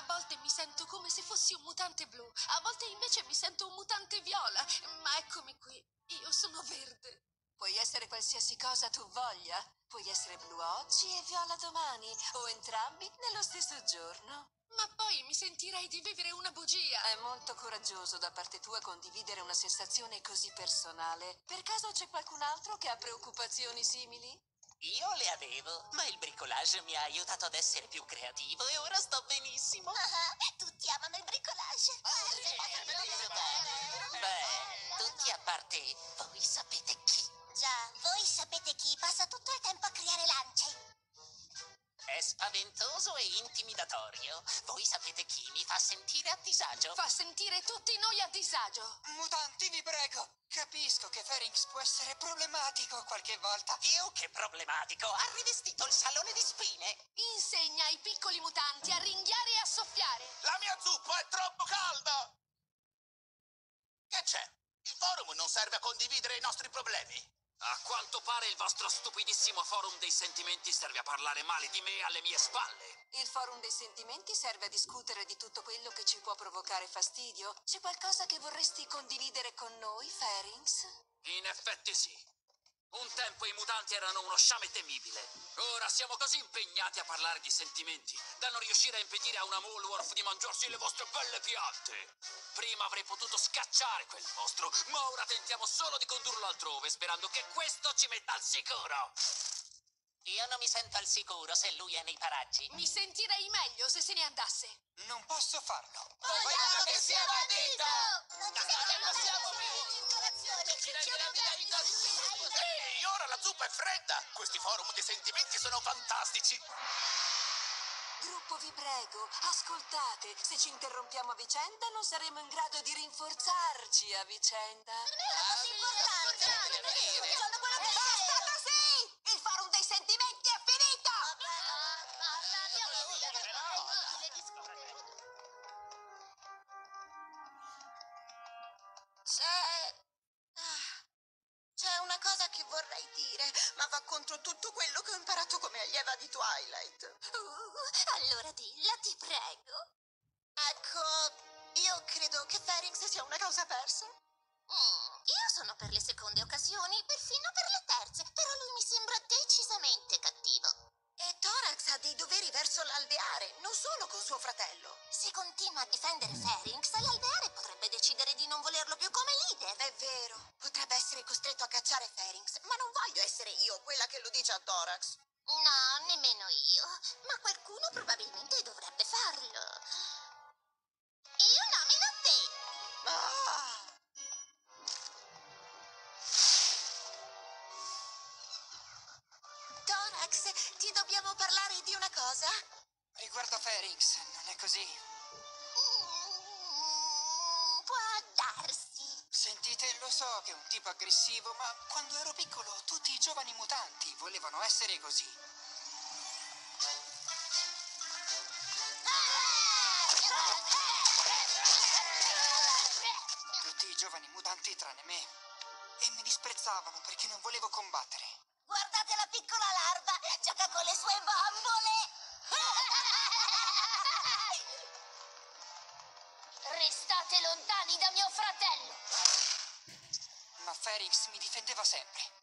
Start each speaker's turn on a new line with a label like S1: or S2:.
S1: volte mi sento come se fossi un mutante blu, a volte invece mi sento un mutante viola. Ma eccomi qui, io sono verde.
S2: Puoi essere qualsiasi cosa tu voglia. Puoi essere blu oggi e viola domani, o entrambi nello stesso giorno.
S1: Ma poi mi sentirei di vivere una bugia.
S2: È molto coraggioso da parte tua condividere una sensazione così personale. Per caso c'è qualcun altro che ha preoccupazioni simili?
S3: Io le avevo, ma il bricolage mi ha aiutato ad essere più creativo e ora sto benissimo.
S4: Tutti amano il bricolage.
S3: Beh, tutti a parte voi sapete chi.
S4: Già, voi sapete chi passa tutto il tempo a creare lance.
S3: È spaventoso e intimidatorio. Voi sapete chi mi fa sentire a disagio.
S1: Fa sentire tutti noi a disagio.
S5: Mutanti, vi prego! Capisco che Pharynx può essere problematico qualche volta.
S3: Più che problematico, ha rivestito il salone di spine.
S1: Insegna ai piccoli mutanti a ringhiare e a soffiare.
S6: La mia zuppa è troppo calda! Che c'è? Il forum non serve a condividere i nostri problemi.
S7: A quanto pare il vostro stupidissimo forum dei sentimenti serve a parlare male di me alle mie spalle.
S2: Il forum dei sentimenti serve a discutere di tutto quello che ci può provocare fastidio. C'è qualcosa che vorresti condividere con noi, Pharynx?
S7: In effetti sì. Un tempo i mutanti erano uno sciame temibile. Ora siamo così impegnati a parlare di sentimenti da non riuscire a impedire a una Moolworth di mangiarsi le vostre belle piante. Prima avrei potuto scacciare quel mostro, ma ora tentiamo solo di condurlo altrove, sperando che questo ci metta al sicuro.
S3: Io non mi sento al sicuro se lui è nei paraggi.
S1: Mi sentirei meglio se se ne andasse.
S5: Non posso farlo.
S6: Vogliamo che sia bandito!
S4: Non
S6: Ehi, ora la zuppa è fredda! Questi forum dei sentimenti sono fantastici!
S2: Gruppo, vi prego, ascoltate. Se ci interrompiamo a vicenda non saremo in grado di rinforzarci a vicenda. Basta così! Il forum dei sentimenti è finito!
S4: C'è una cosa che vorrei dire, ma va contro tutto quello che ho imparato come allieva di Twilight. Allora dilla, ti prego. Ecco, io credo che Pharynx sia una causa persa. Io sono per le seconde occasioni, perfino per le terze, però lui mi sembra decisamente cattivo. E Thorax ha dei doveri verso l'alveare, non solo con suo fratello. Se continua a difendere Pharynx, l'alveare potrebbe decidere di non volerlo più come leader. È vero, potrebbe essere costretto a cacciare Pharynx, ma non voglio essere io quella che lo dice a Thorax. No, nemmeno io, ma qualcuno probabilmente dovrebbe farlo. Io nomino te. Ah! Thorax, ti dobbiamo parlare di una cosa?
S5: Riguardo Pharynx, non è così?
S4: Può darsi.
S5: Sentite, lo so che è un tipo aggressivo, ma quando ero piccolo tutti i giovani mutanti volevano essere così. Tutti i giovani mutanti tranne me. E mi disprezzavano perché non volevo combattere.
S4: Guardate la piccola larva, gioca con le sue bambole.
S1: Restate lontani da mio fratello.
S5: Ma Pharynx mi difendeva sempre.